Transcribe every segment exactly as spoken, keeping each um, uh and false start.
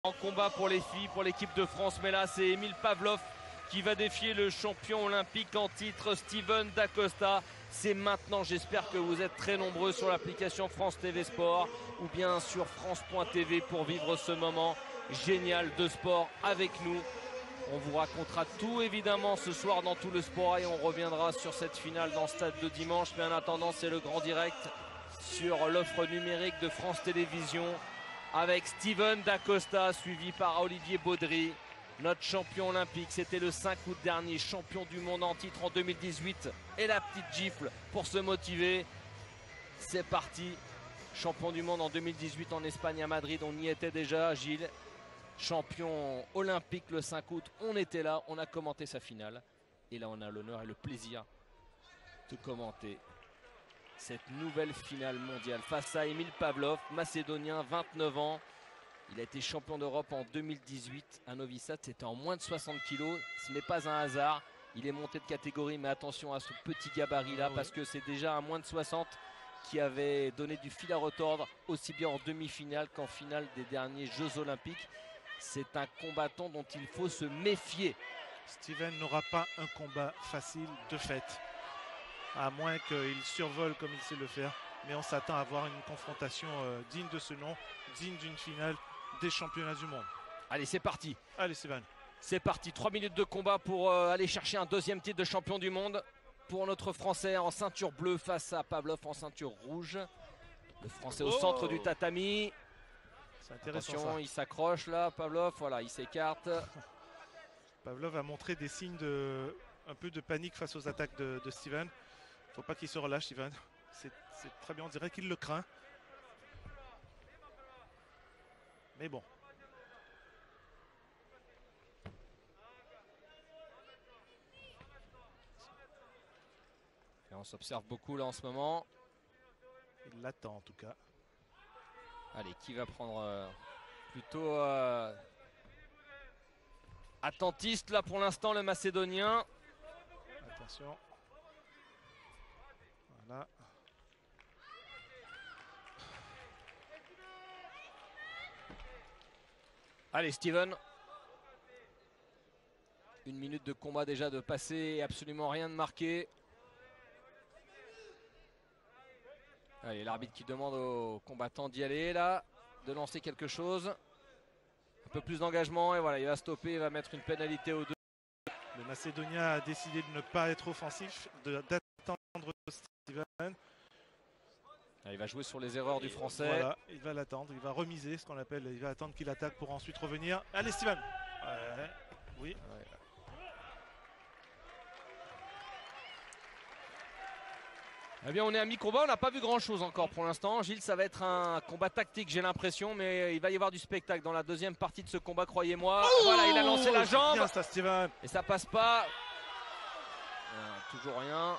En combat pour les filles, pour l'équipe de France, mais là c'est Emile Pavlov qui va défier le champion olympique en titre Steven Dacosta. C'est maintenant, j'espère que vous êtes très nombreux sur l'application France T V Sport ou bien sur France point T V pour vivre ce moment génial de sport avec nous. On vous racontera tout évidemment ce soir dans Tout le Sport et on reviendra sur cette finale dans le stade de dimanche. Mais en attendant, c'est le grand direct sur l'offre numérique de France Télévisions avec Steven Dacosta suivi par Olivier Baudry, notre champion olympique. C'était le cinq août dernier, champion du monde en titre en deux mille dix-huit. Et la petite gifle pour se motiver. C'est parti. Champion du monde en deux mille dix-huit en Espagne à Madrid. On y était déjà, Gilles. Champion olympique le cinq août. On était là, on a commenté sa finale. Et là, on a l'honneur et le plaisir de commenter cette nouvelle finale mondiale face à Emile Pavlov, macédonien, vingt-neuf ans. Il a été champion d'Europe en deux mille dix-huit à Novi Sad. C'était en moins de soixante kilos. Ce n'est pas un hasard. Il est monté de catégorie, mais attention à ce petit gabarit-là, ah oui. Parce que c'est déjà un moins de soixante qui avait donné du fil à retordre, aussi bien en demi-finale qu'en finale des derniers Jeux Olympiques. C'est un combattant dont il faut se méfier. Steven n'aura pas un combat facile de fait, à moins qu'il survole comme il sait le faire. Mais on s'attend à avoir une confrontation euh, digne de ce nom, digne d'une finale des championnats du monde. Allez, c'est parti. Allez, Steven. C'est parti. Trois minutes de combat pour euh, aller chercher un deuxième titre de champion du monde pour notre Français en ceinture bleue face à Pavlov en ceinture rouge. Le Français au oh centre du tatami. C'est intéressant. Attention, ça. Il s'accroche là, Pavlov. Voilà, il s'écarte. Pavlov a montré des signes de un peu de panique face aux attaques de, de Steven. Il ne faut pas qu'il se relâche, Steven. C'est très bien, on dirait qu'il le craint. Mais bon. Et on s'observe beaucoup là en ce moment. Il l'attend en tout cas. Allez, qui va prendre euh, plutôt euh, attentiste là pour l'instant, le Macédonien. Attention. Voilà. Allez, Steven. Une minute de combat déjà de passer, absolument rien de marqué. Allez, l'arbitre qui demande aux combattants d'y aller là, de lancer quelque chose. Un peu plus d'engagement et voilà, il va stopper, il va mettre une pénalité aux deux. Le Macédonien a décidé de ne pas être offensif, d'attendre Steven. Il va jouer sur les erreurs du Français. Voilà, il va l'attendre, il va remiser ce qu'on appelle, il va attendre qu'il attaque pour ensuite revenir. Allez Steven. Ouais, oui. Ouais. Eh bien, on est à mi-combat, on n'a pas vu grand-chose encore pour l'instant. Gilles, ça va être un combat tactique, j'ai l'impression, mais il va y avoir du spectacle dans la deuxième partie de ce combat, croyez-moi. Oh, voilà, il a lancé la jambe. Bien ça, Steven. Et ça passe pas. Euh, toujours rien.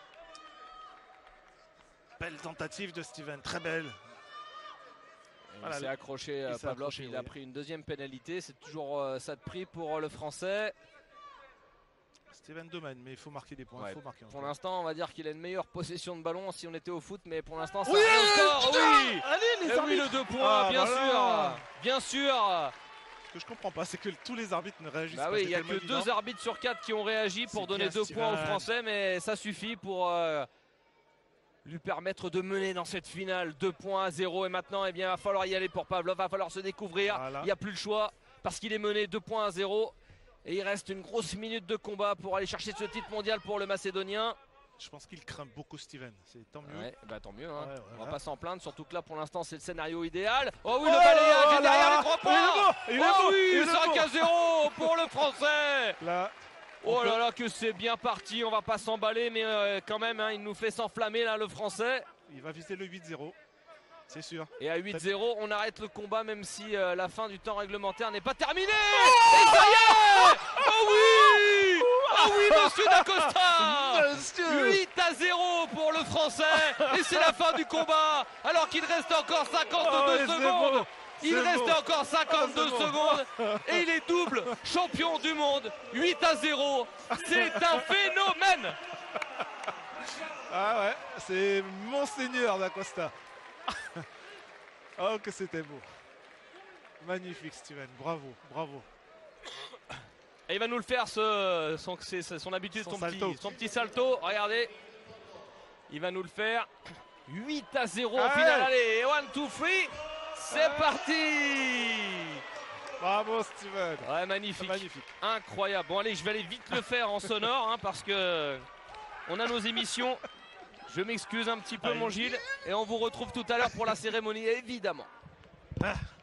Belle tentative de Steven, très belle. Voilà, il s'est accroché, il Pavlov, accroché, il oui. a pris une deuxième pénalité. C'est toujours euh, ça de prix pour euh, le Français. Steven domine, mais il faut marquer des points. Ouais. Faut marquer pour l'instant, on va dire qu'il a une meilleure possession de ballon si on était au foot, mais pour l'instant, ça oui, score. Oui, allez, les et oui, le deux points, ah, bien voilà. sûr, bien sûr. Ce que je comprends pas, c'est que tous les arbitres ne réagissent bah pas. Oui, il n'y a que évident. deux arbitres sur quatre qui ont réagi pour donner deux Steven. points aux Français, mais ça suffit pour euh, lui permettre de mener dans cette finale. deux points à zéro et maintenant, eh bien, il va falloir y aller pour Pavlov, il va falloir se découvrir. Voilà. Il n'y a plus le choix parce qu'il est mené deux points à zéro. Et il reste une grosse minute de combat pour aller chercher ce titre mondial pour le Macédonien. Je pense qu'il craint beaucoup Steven, c'est tant mieux. Ouais, bah tant mieux, hein. ouais, voilà. On va pas s'en plaindre, surtout que là pour l'instant c'est le scénario idéal. Oh oui, oh, le balayage est derrière les trois points. Il est beau, il est oh beau, oui, cinq à zéro pour le Français. Là, oh là peut... là que c'est bien parti, on va pas s'emballer, mais euh, quand même, hein, il nous fait s'enflammer là le Français. Il va viser le huit zéro. C'est sûr. Et à huit zéro, on arrête le combat même si euh, la fin du temps réglementaire n'est pas terminée. Oh et ça y est. Oh oui. Oh oui, monsieur Dacosta. huit à zéro pour le Français. Et c'est la fin du combat. Alors qu'il reste encore cinquante-deux oh, secondes. Il reste bon. encore cinquante-deux oh, secondes. Bon. Et il est double champion du monde. huit à zéro. C'est un phénomène. Ah ouais, c'est Monseigneur Dacosta. Oh que c'était beau. Magnifique Steven, bravo, bravo. Et il va nous le faire, ce, son, c'est son habitude, Son son, salto. Petit, son petit salto. Regardez. Il va nous le faire. huit à zéro au Allez. final. Allez, one, two, three. C'est Allez. parti. Bravo Steven. Ouais, magnifique. Magnifique. Incroyable. Bon, allez, je vais aller vite le faire en sonore, hein, parce que on a nos émissions. Je m'excuse un petit peu, Allez. mon Gilles. Et on vous retrouve tout à l'heure pour la cérémonie, évidemment. Ah.